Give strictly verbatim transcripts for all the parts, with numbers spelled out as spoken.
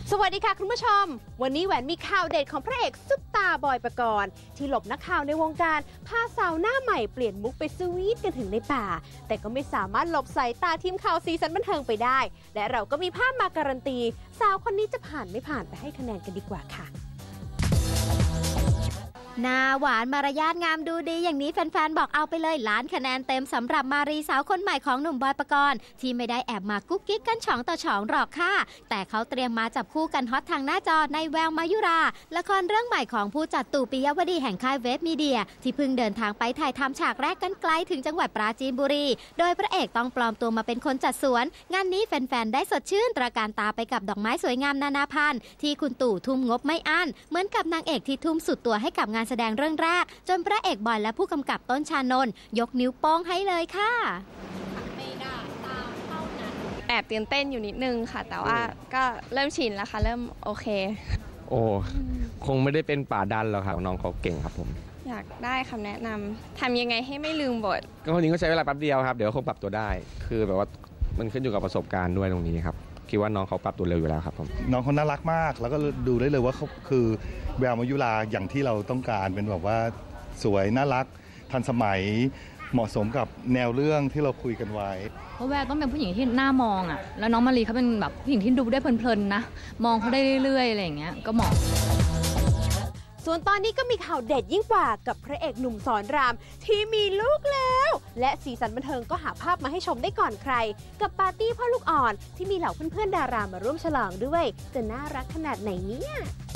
สวัสดีค่ะคุณผู้ชมวันนี้แหวนมีข่าวเด็ดของพระเอกซุปตาบอยปกรณ์ที่หลบนักข่าวในวงการพาสาวหน้าใหม่เปลี่ยนมุกไปสวีทกันถึงในป่าแต่ก็ไม่สามารถหลบสายตาทีมข่าวสีสันบันเทิงไปได้และเราก็มีภาพมาการันตีสาวคนนี้จะผ่านไม่ผ่านไปให้คะแนนกันดีกว่าค่ะหน้าหวานมารยาทงามดูดีอย่างนี้แฟนๆบอกเอาไปเลยล้านคะแนนเต็มสำหรับมารีสาวคนใหม่ของหนุ่มบอยปกรณ์ที่ไม่ได้แอบมากุ๊กกิ๊กกันฉองต่อฉองหรอกค่ะแต่เขาเตรียมมาจับคู่กันฮอตทางหน้าจอในแววมายุราละครเรื่องใหม่ของผู้จัดตู่ปิยวดีแห่งค่ายเวฟมีเดียที่เพิ่งเดินทางไปถ่ายทำฉากแรกกันไกลถึงจังหวัดปราจีนบุรีโดยพระเอกต้องปลอมตัวมาเป็นคนจัดสวนงานนี้แฟนๆได้สดชื่นตระการตาไปกับดอกไม้สวยงามนานาพันธุ์ที่คุณตู่ทุ่มงบไม่อั้นเหมือนกับนางเอกที่ทุ่มสุดตัวให้กับงานแสดงเรื่องแรกจนพระเอกบอยและผู้กำกับต้นชานนท์ยกนิ้วโป้งให้เลยค่ะแอบตื่นเต้นอยู่นิดนึงค่ะแต่ว่าก็เริ่มชินแล้วค่ะเริ่มโอเคโอ้คงไม่ได้เป็นป่าดันหรอกครับน้องเขาเก่งครับผมอยากได้คำแนะนำทำยังไงให้ไม่ลืมบทก็คนนี้ก็ใช้เวลาแป๊บเดียวครับเดี๋ยวเขาปรับตัวได้คือแบบว่ามันขึ้นอยู่กับประสบการณ์ด้วยตรงนี้ครับคิดว่าน้องเขาปรับตัวเร็วอยู่แล้วครับผมน้องเขาน่ารักมากแล้วก็ดูได้เลยว่าเขาคือแววมายุราอย่างที่เราต้องการเป็นแบบว่าสวยน่ารักทันสมัยเหมาะสมกับแนวเรื่องที่เราคุยกันไว้เพราะแววต้องเป็นผู้หญิงที่น่ามองอ่ะแล้วน้องมารีเขาเป็นแบบผู้หญิงที่ดูได้เพลินๆนะมองเขาได้เรื่อยๆอะไรอย่างเงี้ยก็เหมาะส่วนตอนนี้ก็มีข่าวเด็ดยิ่งกว่ากับพระเอกหนุ่มสอนรามที่มีลูกแล้วและสีสันบันเทิงก็หาภาพมาให้ชมได้ก่อนใครกับปาร์ตี้พ่อลูกอ่อนที่มีเหล่าเพื่อนๆดารามาร่วมฉลองด้วยจะน่ารักขนาดไหนเนี่ย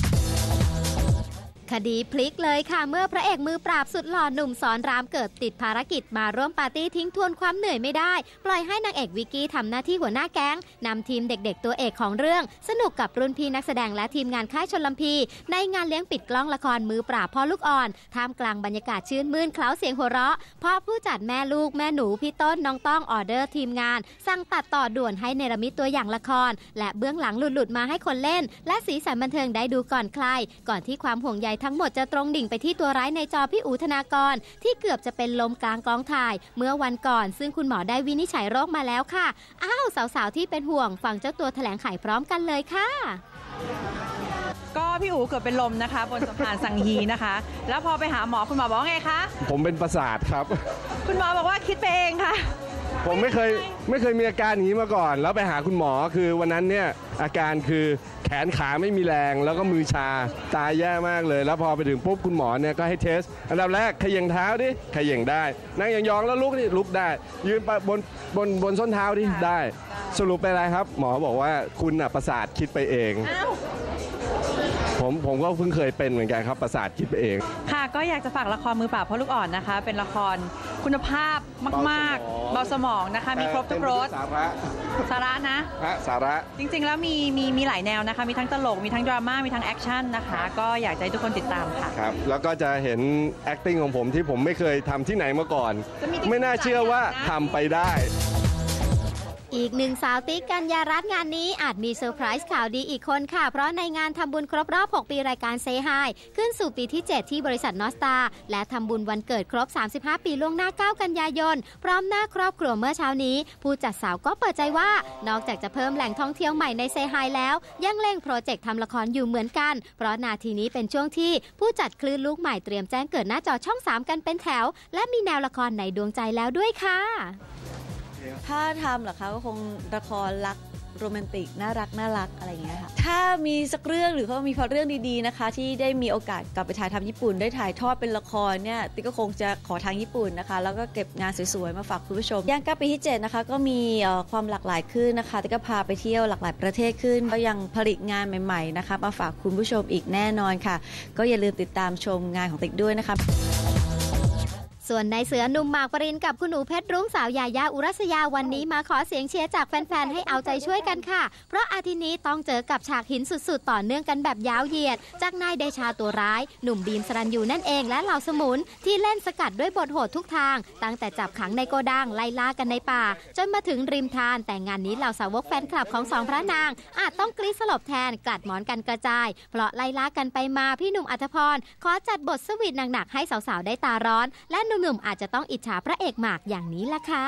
คดีพลิกเลยค่ะเมื่อพระเอกมือปราบสุดหล่อหนุ่มสอนรามเกิดติดภารกิจมาร่วมปาร์ตี้ทิ้งทวนความเหนื่อยไม่ได้ปล่อยให้นางเอกวิกกี้ทำหน้าที่หัวหน้าแก๊งนำทีมเด็กๆตัวเอกของเรื่องสนุกกับรุ่นพี่นักแสดงและทีมงานค่ายชลพีในงานเลี้ยงปิดกล้องละครมือปราบพ่อลูกอ่อนท่ามกลางบรรยากาศชื่นมื่นเคล้าเสียงหัวเราะเพราะผู้จัดแม่ลูกแม่หนูพี่ต้นน้องต้องออเดอร์ทีมงานสั่งตัดต่อด่วนให้เนรมิตตัวอย่างละครและเบื้องหลังหลุดๆมาให้คนเล่นและสีสันบันเทิงได้ดูก่อนใครก่อนที่ความห่วงใยทั้งหมดจะตรงดิ่งไปที่ตัวร้ายในจอพี่อู๋ธนากรที่เกือบจะเป็นลมกลางกองถ่ายเมื่อวันก่อนซึ่งคุณหมอได้วินิจฉัยโรคมาแล้วค่ะอ้าวสาวๆที่เป็นห่วงฟังเจ้าตัวแถลงไขพร้อมกันเลยค่ะก็พี่อู๋เกิดเป็นลมนะคะบนสะพานสังฮีนะคะแล้วพอไปหาหมอคุณหมอบอกว่าไงคะผมเป็นประสาทครับคุณหมอบอกว่าคิดไปเองค่ะผมไม่เคยไม่เคยมีอาการอย่างนี้มาก่อนแล้วไปหาคุณหมอคือวันนั้นเนี่ยอาการคือแขนขาไม่มีแรงแล้วก็มือชาตายแย่มากเลยแล้วพอไปถึงปุ๊บคุณหมอเนี่ยก็ให้เทสอันดับแรกขย่งเท้าดิขย่งได้นั่งยองๆแล้วลุกนี่ลุกได้ยืนบนบนบนส้นเท้าดิได้สรุปไปอะไรครับหมอบอกว่าคุณน่ะประสาทคิดไปเองผมผมก็เพิ่งเคยเป็นเหมือนกันครับประสาทคิดไปเองค่ะก็อยากจะฝากละครมือปราบพ่อลูกอ่อนนะคะเป็นละครคุณภาพมากๆเบาสมองนะคะมีครบทุกรสสาระสาระนะสาระจริงๆแล้วมีมีมีหลายแนวนะคะมีทั้งตลกมีทั้งดราม่ามีทั้งแอคชั่นนะคะก็อยากให้ทุกคนติดตามค่ะครับแล้วก็จะเห็น acting ของผมที่ผมไม่เคยทำที่ไหนมาก่อนไม่น่าเชื่อว่าทำไปได้อีกหนึ่งสาวติ๊กกัญญารัตน์งานนี้อาจมีเซอร์ไพรส์ข่าวดีอีกคนค่ะเพราะในงานทำบุญครบรอบหกปีรายการเซฮายขึ้นสู่ปีที่เจ็ดที่บริษัทนอสตาและทำบุญวันเกิดครบสามสิบห้าปีล่วงหน้าเก้ากันยายนพร้อมหน้าครอบครัวเมื่อเช้านี้ผู้จัดสาวก็เปิดใจว่านอกจากจะเพิ่มแหล่งท่องเที่ยวใหม่ในเซฮายแล้วยังเร่งโปรเจกต์ทำละครอยู่เหมือนกันเพราะนาทีนี้เป็นช่วงที่ผู้จัดคลื่นลูกใหม่เตรียมแจ้งเกิดหน้าจอช่องสามกันเป็นแถวและมีแนวละครในดวงใจแล้วด้วยค่ะถ้าทำเหรอคะก็คงละครรักโรแมนติกน่ารักน่ารักอะไรอย่างเงี้ยค่ะถ้ามีสักเรื่องหรือเขามีพอเรื่องดีๆนะคะที่ได้มีโอกาสกลับไปถ่ายทำญี่ปุ่นได้ถ่ายทอดเป็นละครเนี่ยติ๊กก็คงจะขอทางญี่ปุ่นนะคะแล้วก็เก็บงานสวยๆมาฝากคุณผู้ชมย่างก้าวปีที่เจ็ดนะคะก็มีความหลากหลายขึ้นนะคะติ๊กก็พาไปเที่ยวหลากหลายประเทศขึ้นก็ยังผลิตงานใหม่ๆนะคะมาฝากคุณผู้ชมอีกแน่นอนค่ะก็อย่าลืมติดตามชมงานของติ๊กด้วยนะคะส่วนในเสือหนุ่มหมากปรินกับคุณหนูเพชรรุ้งสาวยายาอุรัสยาวันนี้มาขอเสียงเชียร์จากแฟนๆให้เอาใจช่วยกันค่ะเพราะอาทิตย์นี้ต้องเจอกับฉากหินสุดๆต่อเนื่องกันแบบยาวเหยียดจากนายเดชาตัวร้ายหนุ่มบีมสรัญยูนั่นเองและเหล่าสมุนที่เล่นสกัดด้วยบทโหดทุกทางตั้งแต่จับขังในโกดังไล่ล่ากันในป่าจนมาถึงริมทานแต่งานนี้เหล่าสาวกแฟนคลับของสองพระนางอาจต้องกรี๊ดสลบแทนกัดหมอนกันกระจายเพราะไล่ล่ากันไปมาพี่หนุ่มอัธพรขอจัดบทสวีทหนักๆให้สาวๆได้ตาร้อนและหนุ่มๆอาจจะต้องอิจฉาพระเอกหมากอย่างนี้ล่ะค่ะ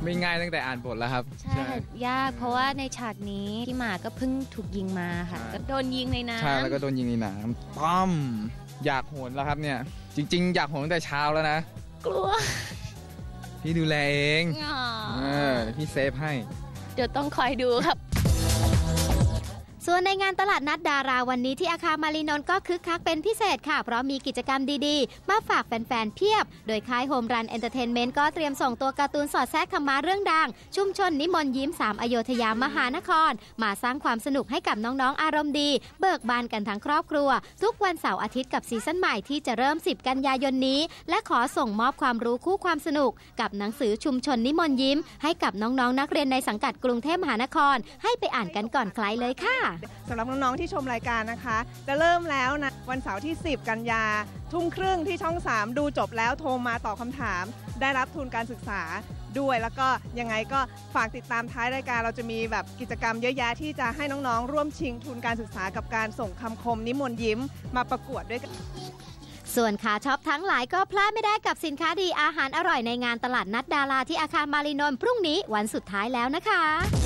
ไม่ง่ายตั้งแต่อ่านบทแล้วครับใช่ค่ะยากเพราะว่าในฉากนี้พี่หมากก็เพิ่งถูกยิงมาค่ะก็โดนยิงในน้ำใช่แล้วก็โดนยิงในน้ำปั้มอยากโหนแล้วครับเนี่ยจริงๆอยากโหนตั้งแต่เช้าแล้วนะกลัวพี่ดูแลเองเออพี่เซฟให้เดี๋ยวต้องคอยดูครับส่วนในงานตลาดนัดดาราวันนี้ที่อาคารมารีนนท์ก็คึกคักเป็นพิเศษค่ะเพราะมีกิจกรรมดีๆมาฝากแฟนๆเพียบโดยค่ายโฮมรันเอนเตอร์เทนเมนต์ก็เตรียมส่งตัวการ์ตูนสอดแทรกคำมาเรื่องดังชุมชนนิมนต์ยิ้มสามอโยธยามหานครมาสร้างความสนุกให้กับน้องๆอารมณ์ดีเบิกบานกันทั้งครอบครัวทุกวันเสาร์อาทิตย์กับซีซั่นใหม่ที่จะเริ่มสิบกันยายนนี้และขอส่งมอบความรู้คู่ความสนุกกับหนังสือชุมชนนิมนต์ยิ้มให้กับน้องๆนักเรียนในสังกัดกรุงเทพมหานครให้ไปอ่านกันก่อนใครเลยค่ะสำหรับน้องๆที่ชมรายการนะคะจะเริ่มแล้วนะวันเสาร์ที่สิบกันยาทุ่มครึ่งที่ช่องสามดูจบแล้วโทรมาตอบคำถามได้รับทุนการศึกษาด้วยแล้วก็ยังไงก็ฝากติดตามท้ายรายการเราจะมีแบบกิจกรรมเยอะแยะที่จะให้น้องๆร่วมชิงทุนการศึกษากับการส่งคำคมนิมนต์ยิ้มมาประกวดด้วยกันส่วนขาช็อปทั้งหลายก็พลาดไม่ได้กับสินค้าดีอาหารอร่อยในงานตลาดนัดดาราที่อาคารมารีนนท์พรุ่งนี้วันสุดท้ายแล้วนะคะ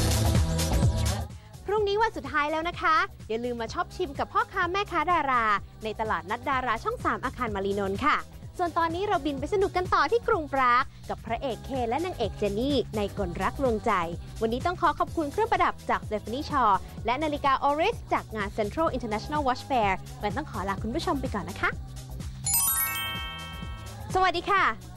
พรุ่งนี้วันสุดท้ายแล้วนะคะอย่าลืมมาช็อปชิมกับพ่อค้าแม่ค้าดาราในตลาดนัดดาราช่องสามอาคารมารีนนท์ค่ะส่วนตอนนี้เราบินไปสนุกกันต่อที่กรุงปรากกับพระเอกเคและนางเอกเจนนี่ในกลรักลวงใจวันนี้ต้องขอขอบคุณเครื่องประดับจากเซฟานี่ชอและนาฬิกาโอริสจากงาน Central International Watch Fair วันต้องขอลาคุณผู้ชมไปก่อนนะคะสวัสดีค่ะ